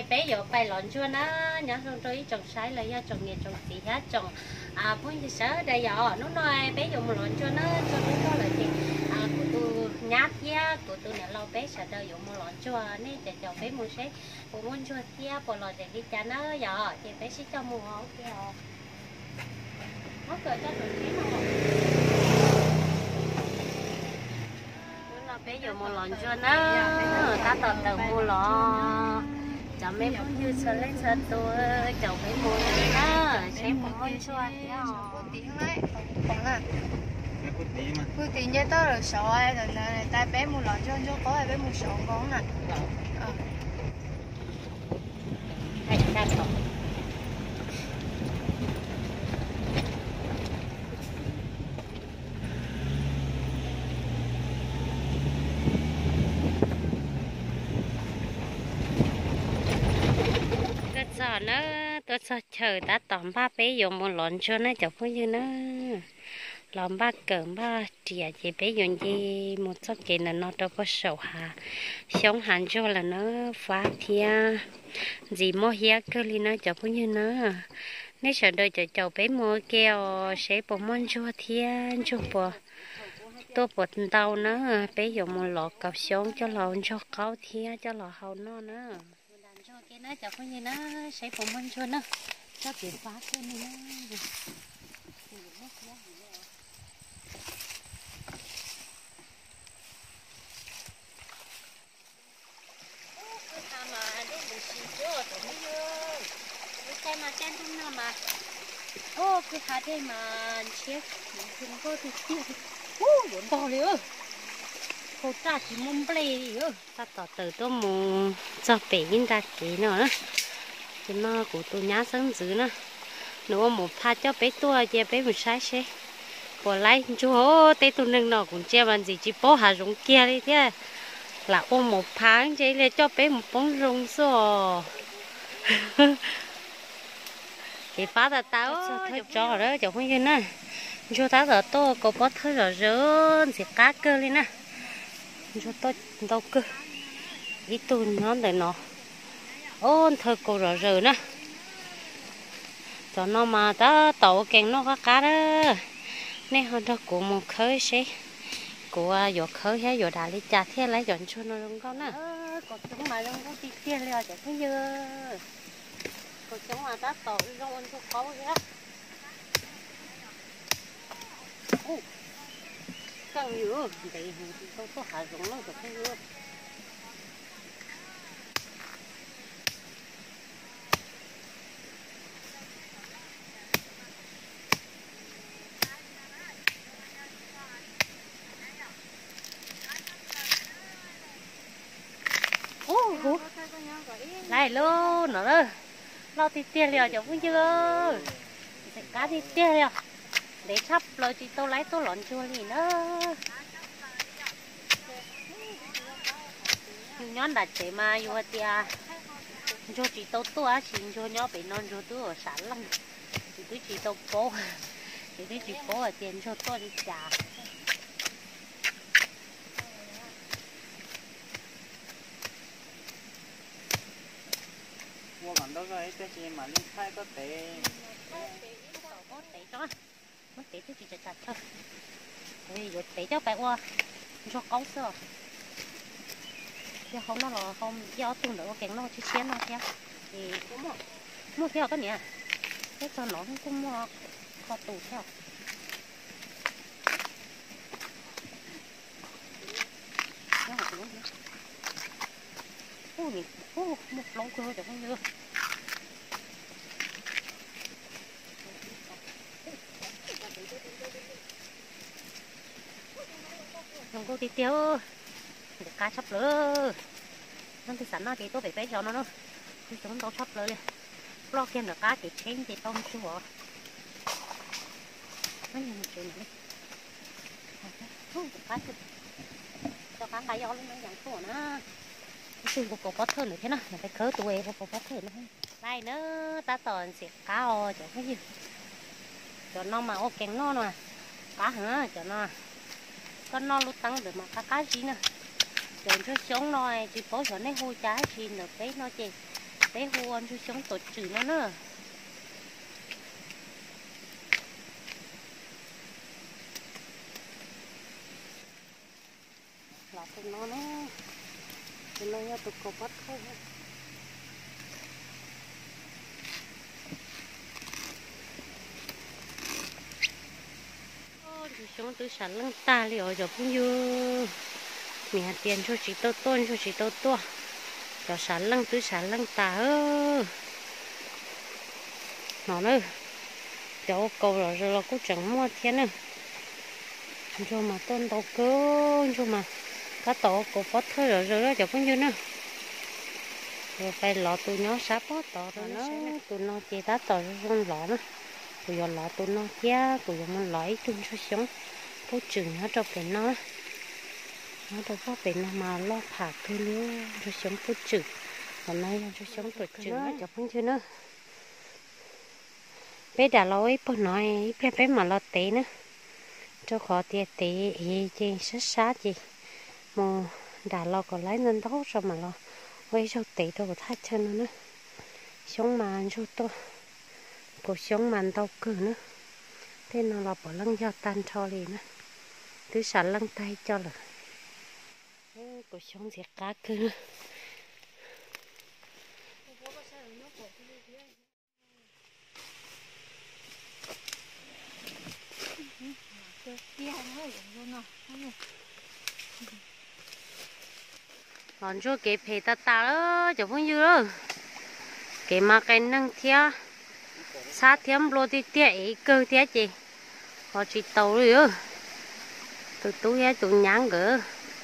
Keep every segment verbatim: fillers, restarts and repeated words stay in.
bé giờ bay lợn chưa nó nhớ xong rồi trồng trái là do trồng nghề trồng gì hết trồng à bốn gì sợ đây giờ nó nói bé giờ một lợn chưa nó cho nó có là gì à của tôi nhát giá của tôi là lâu bé sợ đời giờ một lợn chưa nên để cho bé mua sẽ của muốn chưa kia bỏ lợn để đi chả nó giờ thì bé sẽ cho mua ok nó cười cho tụi nó bây giờ mua lon cho nó ta toàn đầu mua lọ chả mấy cũng như sờ lên sờ tôi chồng mấy mua nó sẽ một con xua tiền đấy còn là cứ tiền nhớ tới rồi sợ ai rồi này tay bé mua lon cho cho có ai bé mua sợ con nè hay là không giờ nó tôi sao chờ ta tóm ba bé dùng một lon cho nó chọc như nó lon ba cơm ba chè chỉ bé dùng gì một số cái là nó đâu có sầu hà sống hẳn cho là nó phá thia gì mua hia cơ li nó chọc như nó nếu sợ đôi cho cháu bé mua keo sẽ bỏ món cho thiên cho bỏ tôi bỏ tàu nó bé dùng một lọ cặp sống cho lon cho cáo thia cho lọ hậu nó nữa cái nó chọc như nó sẽ phụ minh cho nó cho biển phá cái này nó ô cái hạt đây mà chết mình có thì tiêu ô bốn to liền cô ta chỉ mông plei đi ơ ta tỏ từ tôi mù cho bé in ra cái nữa cái nó của tôi nhá sáng dữ nữa nếu một pha cho bé tua cho bé một sai xe bỏ lại chú hô tê tôi nâng nó cũng che bằng gì chỉ bỏ hà rong kia đi thế là ôm một pha chơi lên cho bé một bông rong xô thì phá ta tao thôi cho đó chẳng không như nè cho ta giờ tôi có bỏ thôi rồi rớn thì cá cơ lên nè cho tôi đâu cơ ít tôi nó để nó ôn thôi cô rồi rồi nè cho nó mà ta tàu kèn nó có cá đó nè hơn đó của một khơi xe của giọt khơi hay giọt đá đi chặt thế lấy dọn cho nó không có nè còn chúng mà không có đi kia liền chẳng có như còn chúng mà ta tàu không ăn cho khó vậy càng nhiều để tôi có hạ dụng nó được không nhiều ô này luôn nó đó lo thì tiền liều chẳng có chưa cá thì tiền liều để sắp rồi thì tôi lấy tôi lộn chua liền đó nhón đặt chế mà vô tia cho chị tôi tôi xin cho nhó bị non cho tôi ở sản lắm thì tôi chỉ tôi cố thì tôi chỉ cố ở tiền cho tôi đi trả mua còn đâu rồi cái gì mà đi khai có tệ có tệ cho mất tệ tôi chỉ chặt chặt thôi thì rồi tệ cho bạn qua cho câu sữa chứ không nó là không do tung được cái nó chỉ xén nó theo thì cũng mua mua theo cái này cái cho nó cũng mua kho tủ theo ô nhỉ ô một lông cơ chẳng không như không có tí tiêu để cá sắp lỡ nó thì sẵn nó thì tôi phải bé cho nó nữa thì chúng tôi sắp lỡ liền lo kia là cá thì chén thì tôm chứ bộ nó như một chuyện này cá chứ cho cá cá gió lên nó dạng khổ nó xin của cô có thơm nữa thế nào phải khớ tuổi của cô có thơm nữa đây nữa ta toàn sẽ cá o cho cái gì cho nó mà ô kén nó nè cá hả cho nó con nó lúc tăng được mà cá cá gì nè rồi cho sống nó chỉ có cho nó hôi trái gì được đấy nó chỉ bé huôn cho sống tổ trừ nó nữa là tụi nó nó tụi nó nhớ tụi cô bắt thôi cho sống từ sản lăng ta liệu cho cũng như mẹ tiền cho chị tôi tôn cho chị tôi tua cho sản lăng từ sản lăng ta ơ nó nữa cho cầu rồi rồi là cũng chẳng mua thiên nữa cho mà tôn đầu cơ cho mà cá tổ cổ phát thôi rồi rồi đó cho cũng như nữa rồi phải lọ tụi nó sắp bớt tỏ rồi nó tụi nó chỉ đã tỏ rồi lọ nữa tụi giờ lọ tụi nó kia tụi giờ mình lấy tụi nó sống phố chừng nó trong cái nó nó đâu có bị nó mà lo phạt thôi nữa cho sống phố chừng còn nay cho sống tụi chừng nó cho cũng như nữa bé đã lối bữa nói bé bé mà lo té nữa cho khó tiệt té trên sát sát gì mà đã lo còn lấy nên tốt rồi mà lo với cho té đâu thắt chân nó nữa sống mà cho tôi cuộc sống mà đau cử nữa thế nó là bỏ lăng do tan cho liền nữa thứ sản lăng tay cho là cuộc sống diệt cá cử còn cho cái phê ta ta đó cho phong dư đó cái mà cái năng thia sát thiếm lô thì tiệt ấy cơ tiệt gì họ chỉ tàu rồi ơ tụi tụi ấy tụi nhang gỡ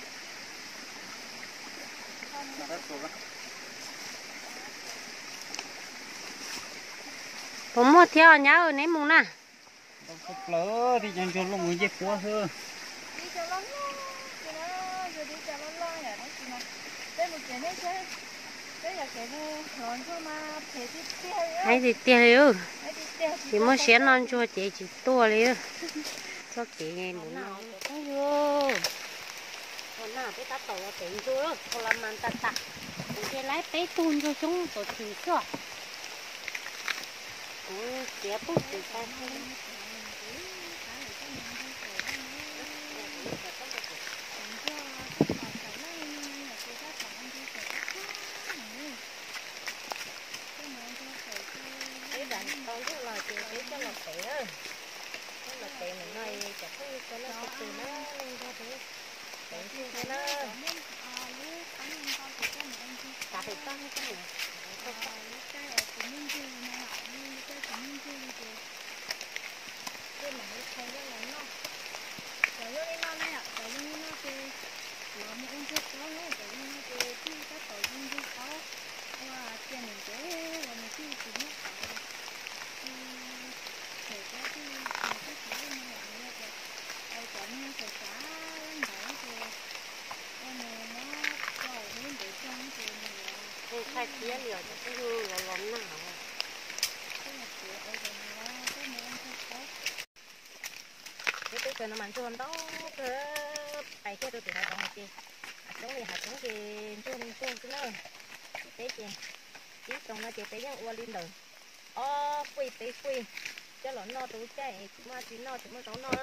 ผมหมดเที่ยวเนี้ยเออในมุงน่ะ lỡ thì chẳng cho luôn người dễ quá hơn đi cho lắm lo cho nó rồi đi cho lắm lo vậy đó chị mà đây một cái này chứ đây là cái này lon cho mà phải đi tiêu hay thì tiêu hay đi tiêu thì mới xén non cho chị chỉ tua đi cho chị nghe muốn nào cũng vô còn nào cái ta tàu là tiền vô còn làm màn ta ta còn cái lái bé tuôn cho chúng tổ chừng chưa cũng sẽ bút từ tay con rất là chị biết cho lọt tệ đó cái lọt tệ mình nói chặt cái cho nó từ nó lên ra thì tệ chứ cho nó cả thì con cái này cái mà nó thấy rất là ngon rồi vô đi non này ạ rồi vô đi nó thì nó một ông chút đó nữa rồi vô nó thì khi các tổ viên đi có và tiền mình cái là mình khi chỉ biết khai kia liều cho cái hương là lắm nào cái cái nó mạnh chuồn đó cái bài kia tôi tự hạt đồng chị giống như hạt giống thì chuồn chuồn cái nơi tế chị chỉ trong nó chị tế những uo lên đầu ô quỳ tế quỳ cho nó no tú chạy mà chỉ no chỉ mới giống no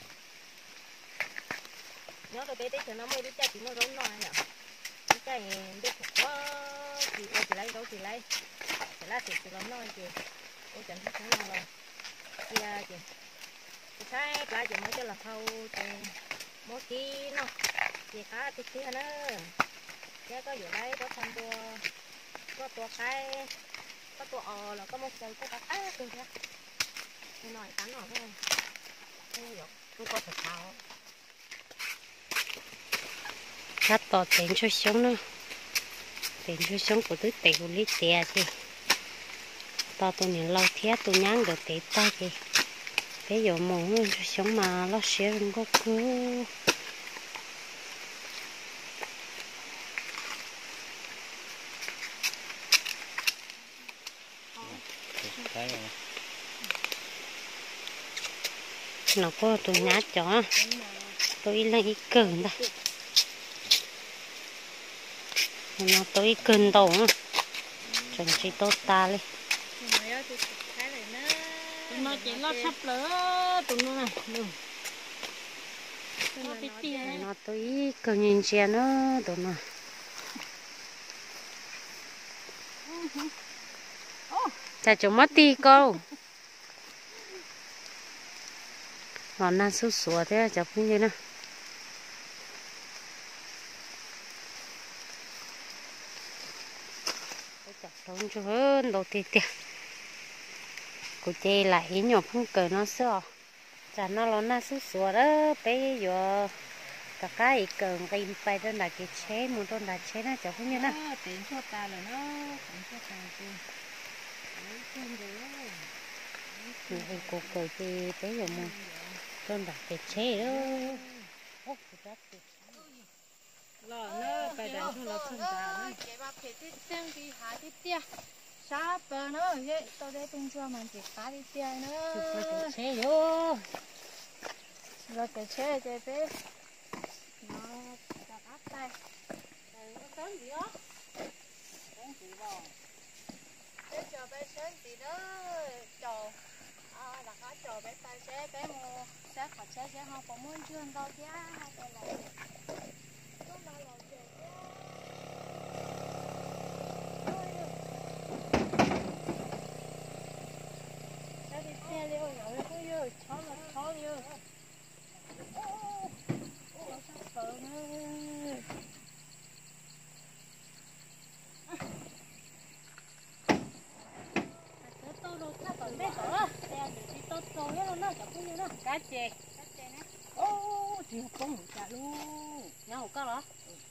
nhớ tôi tế tế cho nó mới đi chạy chỉ mới giống no nhở chạy biết quá chị ơi chị lấy đâu chị lấy chị lấy thì chị làm nói chị ôi chẳng thấy nó rồi kia chị chị thấy lá chị mới cho là thâu chị mua chi nó chị cá thì kia nữa cái có vừa lấy có thằng tua có tua cái có tua ò là có một cây có cá á kìa cái nồi cắn rồi thôi không được không có thịt thào cắt to tiền cho sống nữa tiền cho sống của tôi tiền lý tiền chứ to tôi nhìn lâu thế tôi nhắn được tiền ta chứ cái giờ mồm cho sống mà nó sẽ không có cứ nó có tôi nhát cho tôi lấy cơn đây nó tôi cơn đầu trồng chỉ tốt ta đi tụi nó chỉ lo sắp lỡ tụi nó nè nó tí tí nó tới cầu nhìn xe nó tụi nó chả chúng mất ti câu nó nan sút sủa thế chả cũng như nè chả trống cho hơn đầu tiên tiền cô chơi lại ý nhỏ không cờ nó sữa chả nó lo nan sút sủa đó bây giờ cả cái cờ cái bay đó là cái chế một đôi là chế nó chả cũng như nè tiền cho ta là nó tiền cho ta thì cô cờ thì bây giờ một đôi là cái chế đó lo nó phải đánh cho nó không ra nữa chị bà phải tiếp xem đi hả tiếp tia sao bờ nó vậy tôi đây tung cho mình chỉ cá đi tia nữa chụp cái chế vô rồi cái chế chế bé nó đặt áp tay nó tốn gì đó tốn gì đâu để cho bé sớm gì đó cho à đặt áp cho bé tay chế bé mua sẽ khỏi chế chế không có muốn chưa đâu chứ không phải là cá chê ô thì không một chả luôn nhau có đó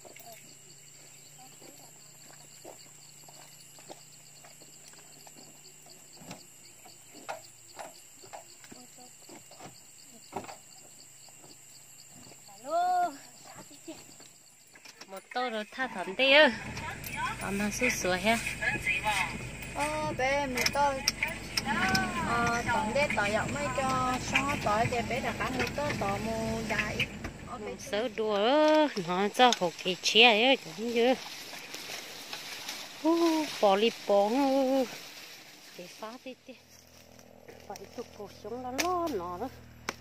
một tô rồi tha thẩm đi ơi còn nó sút sủa ha ờ bé mình tôi ờ tổng để tỏi dọc mấy cho xóa tỏi để bé đặt ăn một tô tỏi một đại sớ đùa nó cho hộp cái chia ấy cũng như bỏ đi bỏ để phá đi đi phải chụp cuộc sống nó lo nó đó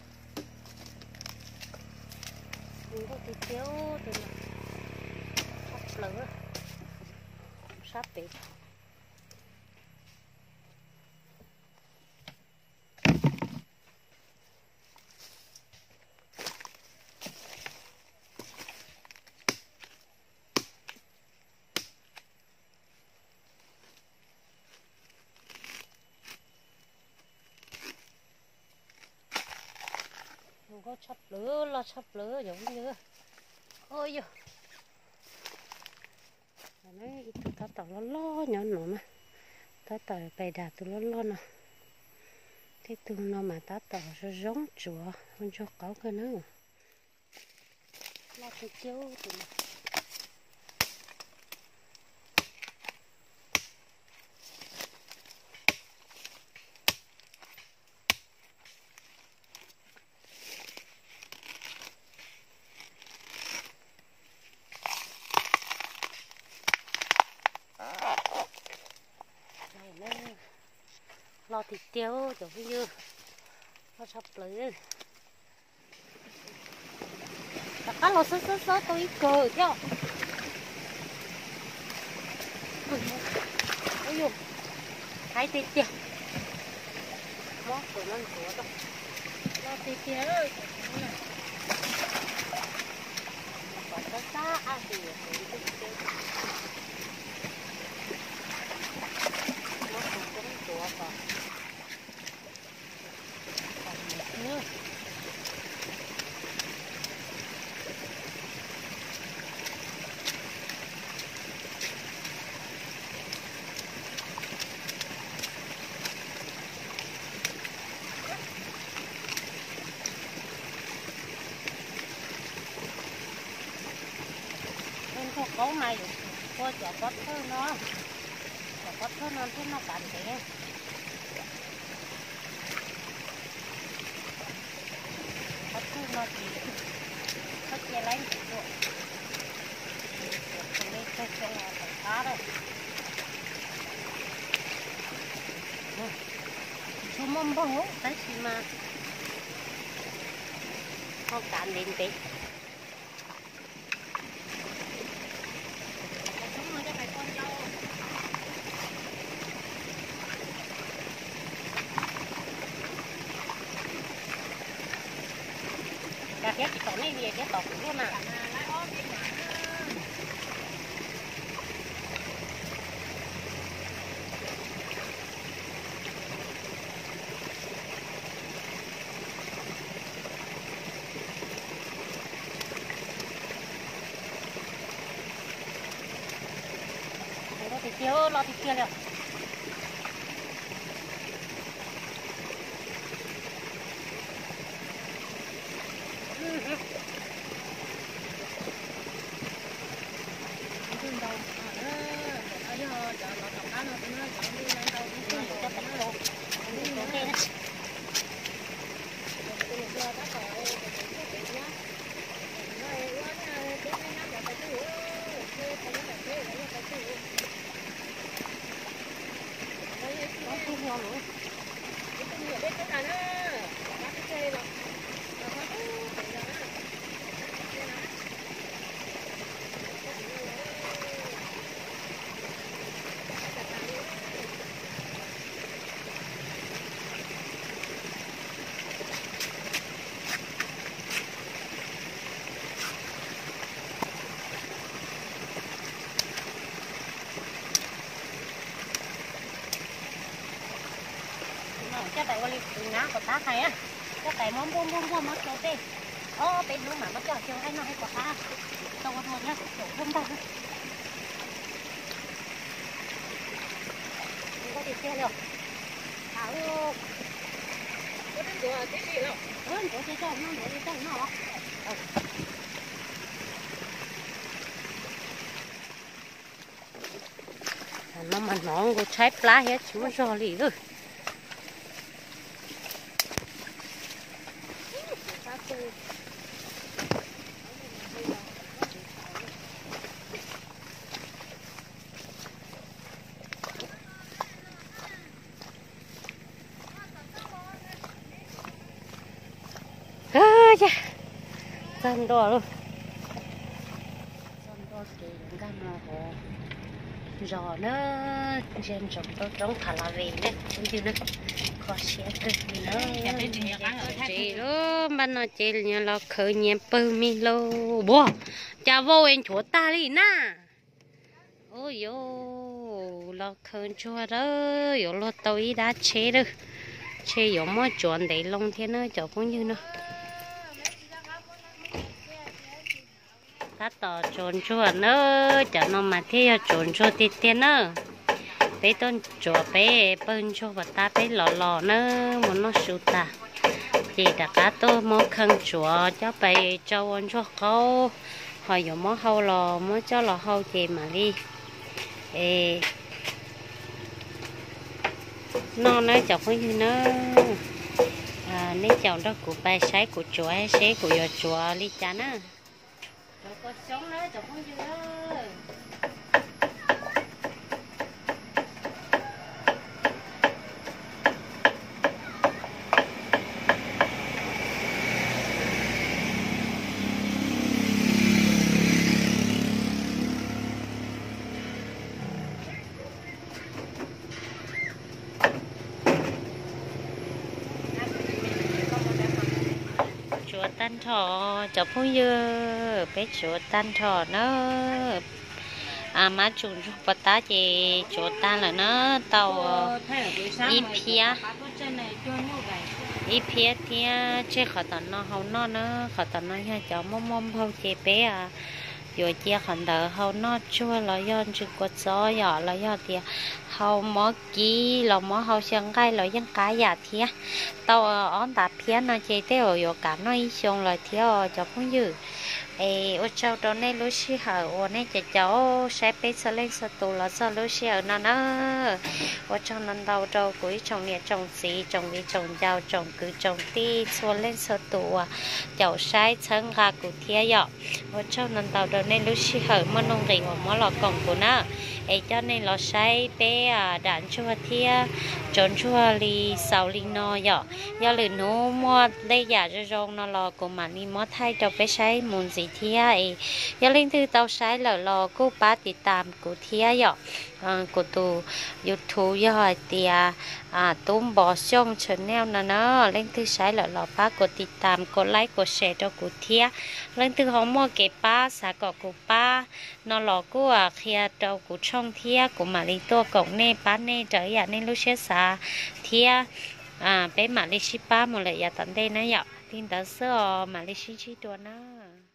mình có cái chiếu thì sắp lỡ sắp bị có sắp lửa lo sắp lửa giống như ôi vô nói tụi ta tao lo lo nhỏ nhỏ mà ta tao bày đà tụi lo lo nè thế tụi nó mà ta tao sẽ giống chùa không cho có cái nữa lo cái chiếu tụi nó lo thịt tiêu chỗ cái dưa lo sắp lưỡi tất cả lo sớt sớt sớt tôi cờ theo ôi dồi hai thịt tiêu món của nó của đâu lo tí tí ơi còn có xa ăn thì thịt tiêu món của nó của vào nữa không có mày cô chả có thứ nó chả có thứ nó thế nó cạn thế có thứ nó thì nó chia lấy được còn đây tôi cho là phải phá đâu mông bông ngủ tới khi mà không cạn điện tí cà phê chỉ còn này về cái tọt luôn mà thì tiêu lo thì kia rồi cái tại qua đi ngã của ta này á cái tại món buông buông buông mất rồi đi ô bênนู้นmà mất cho chiều hay nó hay của ta đâu có thua nhá chỗ không đâu không có gì kia đâu thảo luôn có đến chỗ tí gì đâu ừ chỗ chơi chơi nó chỗ chơi nó nó mà nó có trái lá hết chú cho lì rồi à, dân đỏ luôn dân đỏ kì những cái màu hồ giò nó trên trồng tôi trồng thả là về đấy cũng như nó có xe cực nữa chị đó ban nó chị nhà nó khởi nhẹ bơ mi lô bố cha vô anh chúa ta đi na ôi yo nó khởi chúa đó yo lo tôi đã chế được chế yo mà chọn để lông thế nó cho cũng như nó ta tỏ chọn chúa nữa cho nó mà thế chọn chúa tiệt tiền nữa bé tôn chúa bé bên chúa và ta bé lò lò nữa muốn nó sụt ta chỉ đã cá tôi mua khăn chúa cho bé cho anh chúa câu hỏi dùng món hậu lò mới cho lò hậu chị mà đi ê nó nói chọc với như nó à nếu chồng đó của bà sái của chúa hay sái của giờ chúa đi chán á rồi có sống nữa chọc với như đó tan thọ chọc phong dơ bé chúa tan thọ nó à má chun chụp bắt ta chị chúa tan là nó tàu ít phía ít phía thì chế khỏi tận nó không nó nó khỏi tận nó nha cháu mông mông không chế bé à rồi chia khẩn đỡ không nó chua là do chừng quật gió nhỏ là do thì không mó kí là mó hậu xương gai là dân cá giả thì tao on tạp phía nó chơi thế rồi cả nó ý xong là thì cho cũng dữ ê ô cháu đó này lúc xí hở ô này cho cháu sẽ bé sơ lên sơ tù là sơ lúc xí hở nó nó ô cháu nó đau trâu cuối trồng nhẹ trồng gì trồng đi trồng giàu trồng cứ trồng ti xua lên sơ tù à cháu sai chân gà của thia dọ ô cháu nó đau đó này lúc xí hở mà nông rỉ mà lọ cổng của nó ấy cho nên là sai bé à đàn chua thia trốn chua li sầu li no dọ do lử nó mua lấy giả cho rong nó lò của mà đi mua thay cho bé sai muốn gì thia ấy do linh thư tao sai lỡ lò cô baติดตามcủa thia dọ của tụ YouTube do tia à tôm bò xông channel nè nó linh thư sai lỡ lò ba của ติดตามกดไลค์กดแชร์cho của thia linh thư không mua cái ba xả cọ của ba nó lò của à kia đâu của trong thia của mà đi tua cổng nè bán nè trở dạ nên lúc xét xả thia à bé mà đi ship ba một lại dạ tận đây nó dọ tin tới sơ mà đi ship chi tuần á